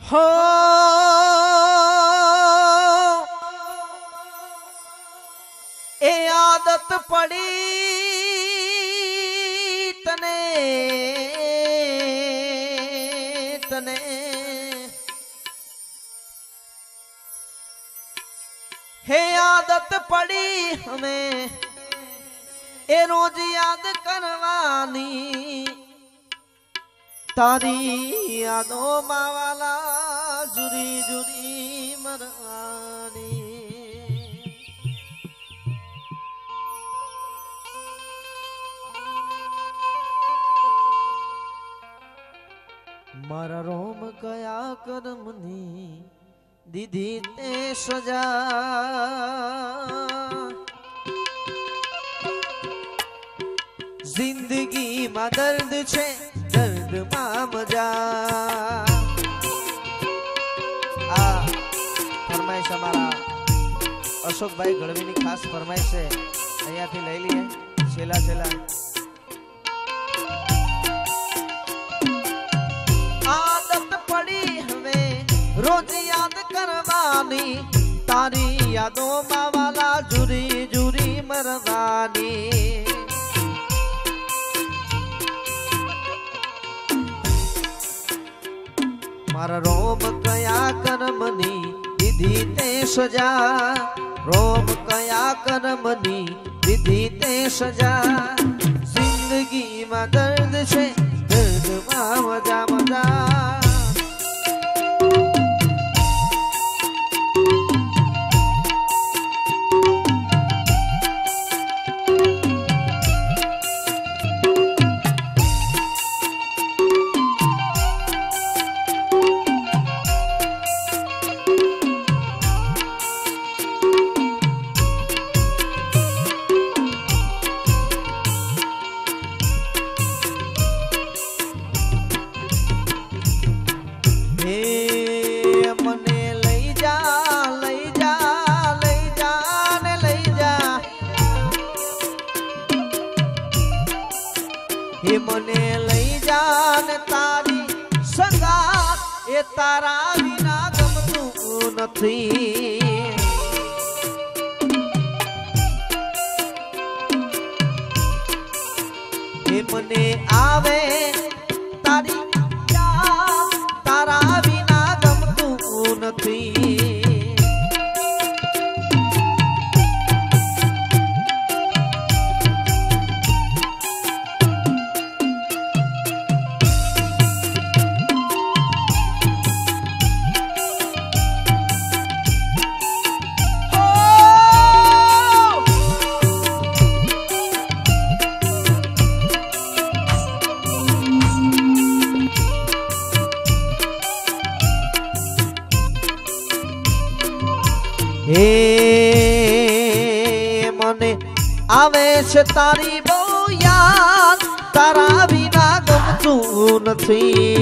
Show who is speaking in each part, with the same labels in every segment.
Speaker 1: हो ए आदत पड़ी तने तने हे आदत पड़ी हमें ए रोज याद करवानी तारी यादों मावाला जुरी जुरी मरवानी मारा रोम कया करमनी दीदी ते सजा जिंदगी में दर्द छे दर्द में मजा आ फरमाइश हमारा अशोक भाई गढ़वी की खास फरमाइश है अहिया थी लई लीए छेला छेला आदत पड़ी हमें रोज याद करवानी तारी यादों मावाला जुरी जुरी मरवानी मारा रोम कया करमनी दीदी ते सजा रोम कया करमनी दीदी ते सजा जिंदगी में दर्द छे दर्द में मजा मजा मने लई जान तारी संगात ए तारा विना गमतु नथी ए मने आवे तारी याद तारा विना गमतु नथी हे मने आवे छे तारी बो याद तारा बिना गमतु नथी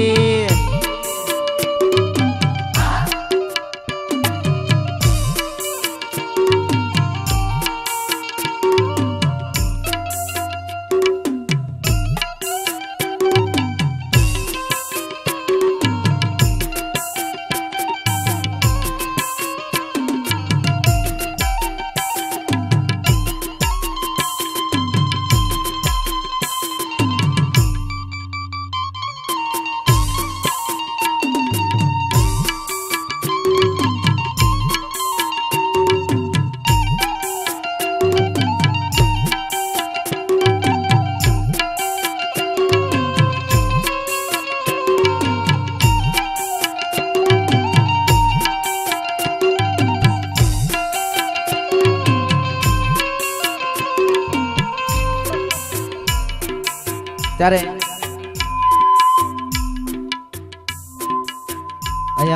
Speaker 1: त्यारे अया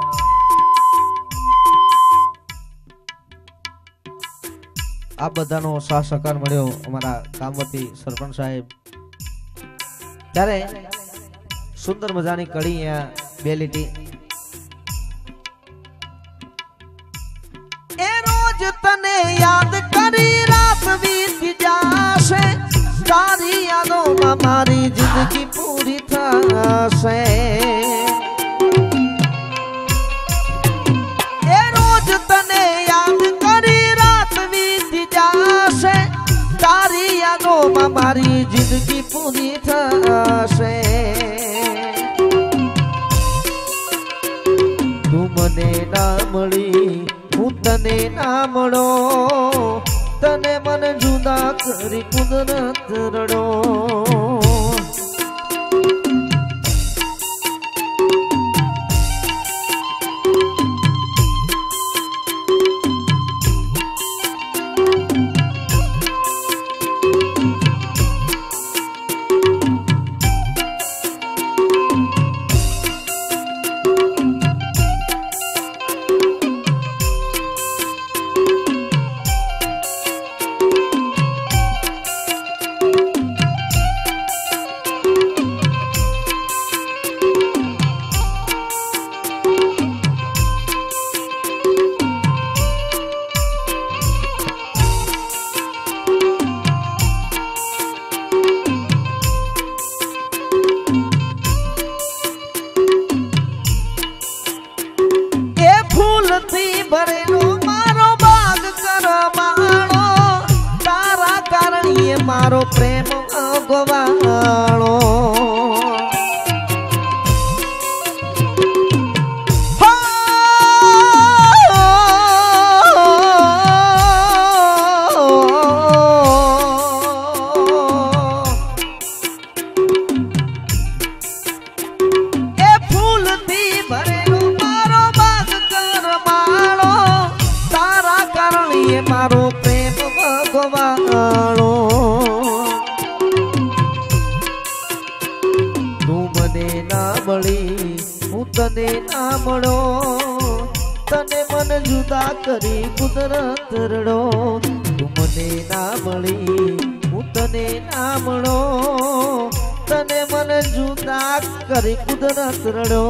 Speaker 1: आप बधानो साथ सहकार मळ्यो अमारा कामवती सरपंच साहेब त्यारे सुंदर मजानी कड़ी अहींया बे लीटी ए रोज तने याद करी रात बीत जाशे तारी यादों में हमारी जिंदगी पूरी थाशे मारी जिंदगी पूरी थशे तू मने ना मळी हूँ तने ना मळो तने मन जुदा करी कुदरत रड़ो भरेलो मारो बाग करवाणो तारा कारणी मारो प्रेम अगवाणो मारो प्रेम भगवाणो तू मने ना मळी हूँ तने ना मळो तने मन जुदा करी कुदरत रड़ो तू मने ना मळी हूँ तने ना मळो तने मन जुदा करी कुदरत रड़ो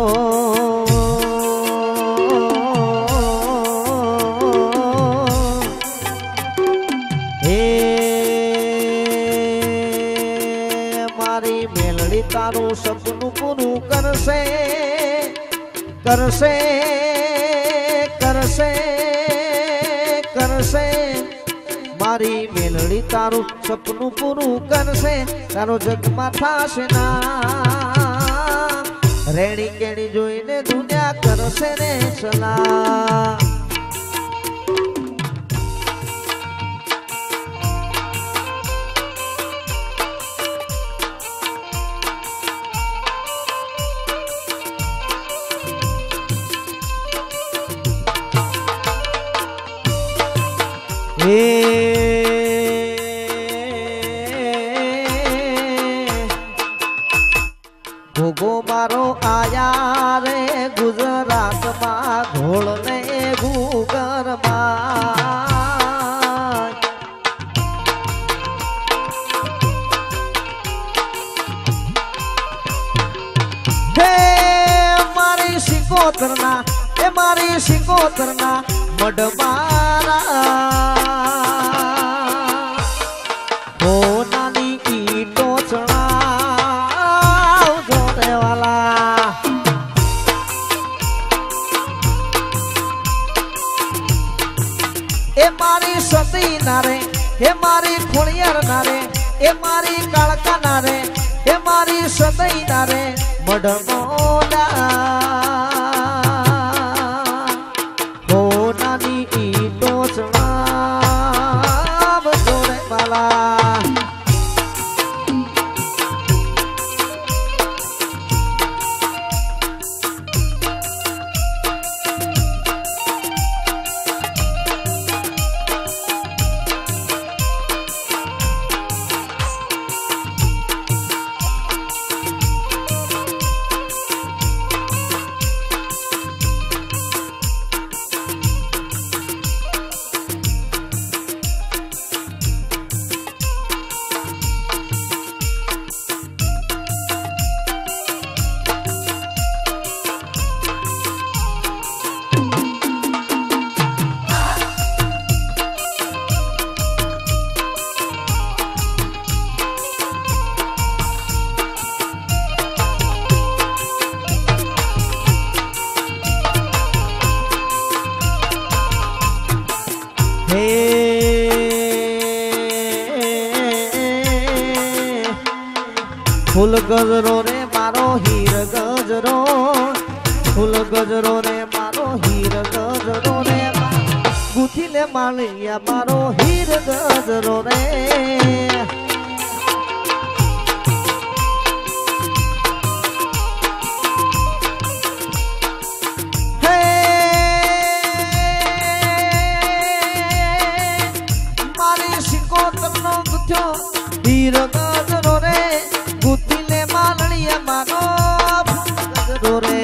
Speaker 1: तारू सपनू पूरू करसे करसे करसे करसे मारी मेलड़ी तारू सपनू पूरू करसे तारो जग में थाशे ना रेणी केणी जोईने दुनिया करसे ने चला भोगो मारो आया रे गुजरात मा घोल ने घूगर मा हे मारी सिकोतरना हे मारी सिकोतरना मडमारा नारे हे मारी खुणियर नारे हे मारी कालका नारे हे मारी सदई नारे मडमोला हो नानी ई टोचना बजोरे वाला फूल गजरो रे मारो हीर गजरो, फूल गजरो रे मारो हीर गजरो रे, गुथीले मालिया मारो हीर गजरो रे। हीर गजरो रे गुथीले मालिया मारो गजरो रे।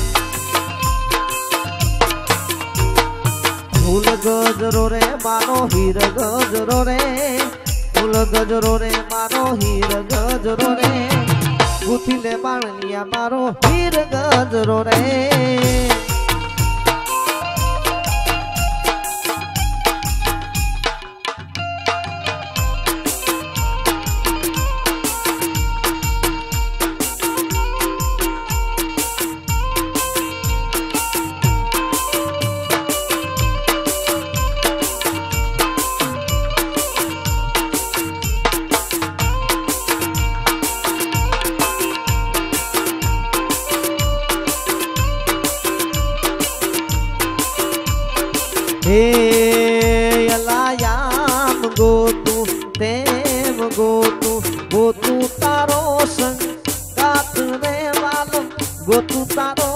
Speaker 1: फूल गजरो रे मारो हीर गजरो रे, फूल गजरो रे मारो हीर गजरो रे, गुथीले मालिया मारो हीर गजरो रे। हे अलायाम गोतू तेम गोतू तारो संगात रे वालो, गोतू तारो